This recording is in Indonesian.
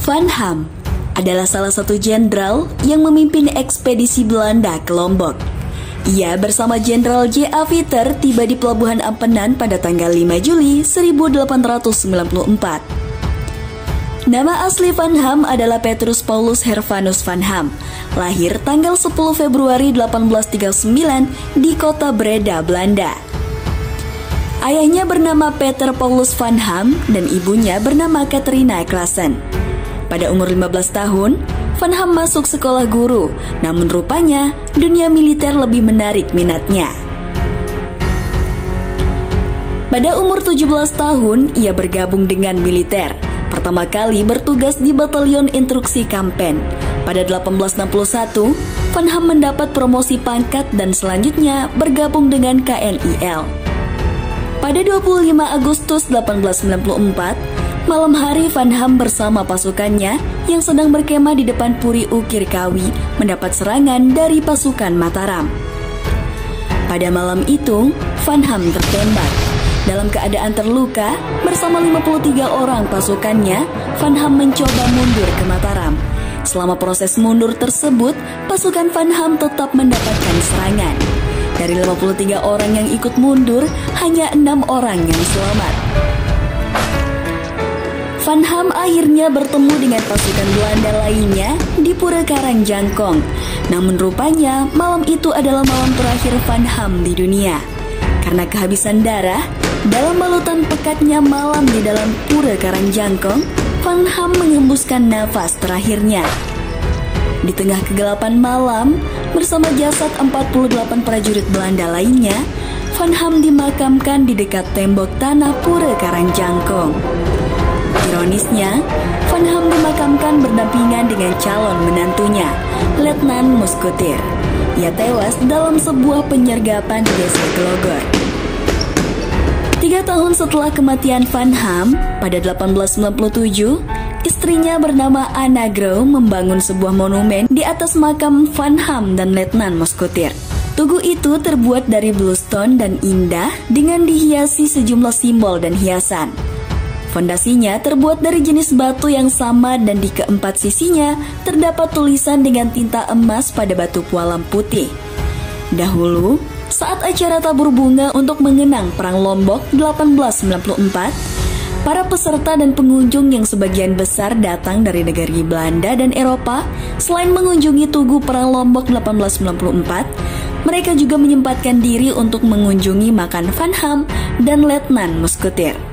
Van Ham adalah salah satu jenderal yang memimpin ekspedisi Belanda ke Lombok. Ia bersama Jenderal J.A. Viter tiba di Pelabuhan Ampenan pada tanggal 5 Juli 1894. Nama asli Van Ham adalah Petrus Paulus Hervanus Van Ham, lahir tanggal 10 Februari 1839 di kota Breda, Belanda. Ayahnya bernama Peter Paulus Van Ham dan ibunya bernama Catharina Claassen. Pada umur 15 tahun, Van Ham masuk sekolah guru, namun rupanya dunia militer lebih menarik minatnya. Pada umur 17 tahun, ia bergabung dengan militer. Pertama kali bertugas di Batalion Instruksi Kampen. Pada 1861, Van Ham mendapat promosi pangkat dan selanjutnya bergabung dengan KNIL. Pada 25 Agustus 1894, malam hari Van Ham bersama pasukannya yang sedang berkemah di depan Puri Ukir Kawi mendapat serangan dari pasukan Mataram. Pada malam itu, Van Ham tertembak. Dalam keadaan terluka, bersama 53 orang pasukannya, Van Ham mencoba mundur ke Mataram. Selama proses mundur tersebut, pasukan Van Ham tetap mendapatkan serangan. Dari 53 orang yang ikut mundur, hanya 6 orang yang selamat. Van Ham akhirnya bertemu dengan pasukan Belanda lainnya di Pura Karangjangkong. Namun rupanya malam itu adalah malam terakhir Van Ham di dunia. Karena kehabisan darah, dalam balutan pekatnya malam di dalam Pura Karangjangkong, Van Ham menghembuskan nafas terakhirnya. Di tengah kegelapan malam, bersama jasad 48 prajurit Belanda lainnya, Van Ham dimakamkan di dekat tembok tanah Pura Karangjangkong. Ironisnya, Van Ham dimakamkan berdampingan dengan calon menantunya, Letnan Muskutir. Ia tewas dalam sebuah penyergapan di desa Glogor. 3 tahun setelah kematian Van Ham, pada 1897, istrinya bernama Anna Grau membangun sebuah monumen di atas makam Van Ham dan Letnan Muskutir. Tugu itu terbuat dari bluestone dan indah dengan dihiasi sejumlah simbol dan hiasan. Fondasinya terbuat dari jenis batu yang sama dan di keempat sisinya terdapat tulisan dengan tinta emas pada batu pualam putih. Dahulu, saat acara tabur bunga untuk mengenang Perang Lombok 1894, para peserta dan pengunjung yang sebagian besar datang dari negeri Belanda dan Eropa, selain mengunjungi Tugu Perang Lombok 1894, mereka juga menyempatkan diri untuk mengunjungi makam Van Ham dan Letnan Muskutir.